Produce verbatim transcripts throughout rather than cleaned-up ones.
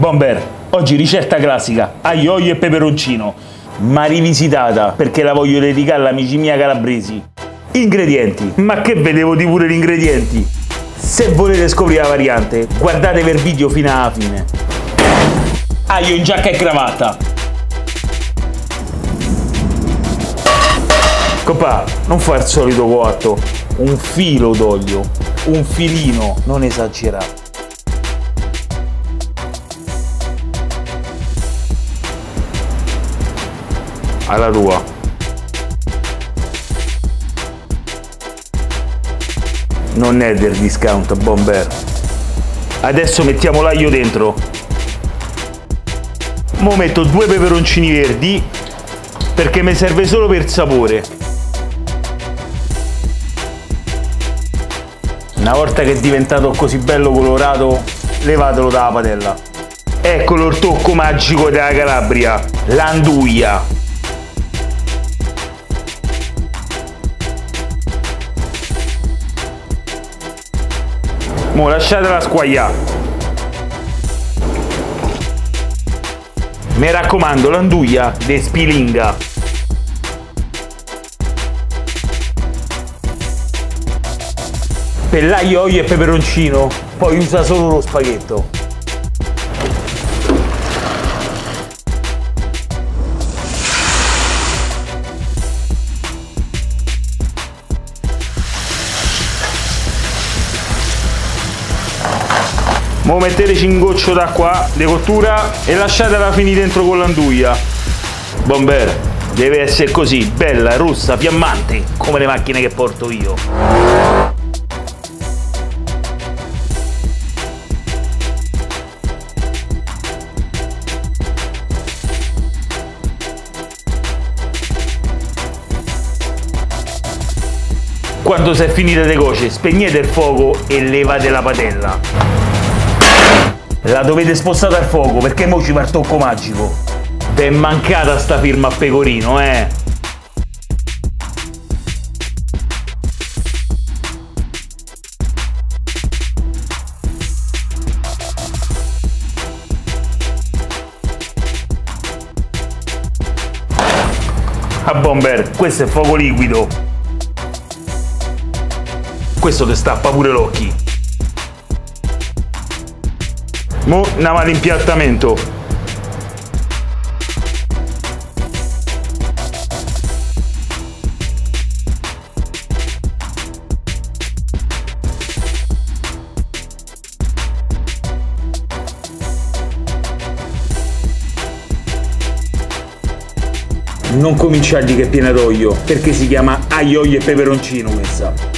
Bomber, oggi ricetta classica, aglio, olio e peperoncino, ma rivisitata perché la voglio dedicare all'amici miei calabresi. Ingredienti, ma che vedevo di pure gli ingredienti? Se volete scoprire la variante, guardate per video fino alla fine. Aglio in giacca e cravatta. Copà, non fa il solito coatto, un filo d'olio, un filino, non esagerare. Alla tua. Non è del discount, Bomber. Adesso mettiamo l'aglio dentro. Mo metto due peperoncini verdi perché mi serve solo per sapore. Una volta che è diventato così bello colorato, levatelo dalla padella. Eccolo il tocco magico della Calabria, l'anduia. Mo lasciatela squagliare. Mi raccomando, l'anduia de spilinga. Per l'aglio, olio e peperoncino, poi usa solo lo spaghetto. Mo metteteci un goccio d'acqua di cottura e lasciatela finire dentro con l'anduia. Bomber, deve essere così, bella, rossa, fiammante, come le macchine che porto io. Quando si è finita di cuocere, spegnete il fuoco e levate la padella. La dovete spostare al fuoco perché mo ci va il tocco magico. T'è mancata sta firma a pecorino, eh? A Bomber, questo è fuoco liquido. Questo ti stappa pure l'occhi. Mo andiamo all'impiattamento. Non cominciare di che è piena d'olio, perché si chiama aglio, olio e peperoncino questa.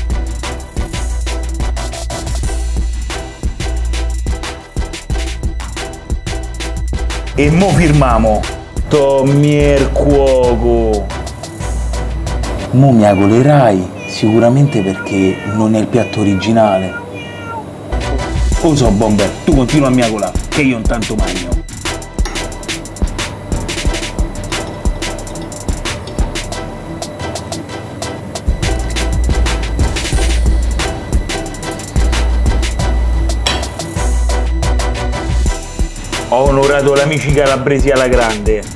E mo firmamo. Tommier cuoco. Mo mi agolerai, sicuramente perché non è il piatto originale. Lo so, Bomber, tu continua a miagolare, che io intanto magno. Ho onorato l'amici calabresi alla grande.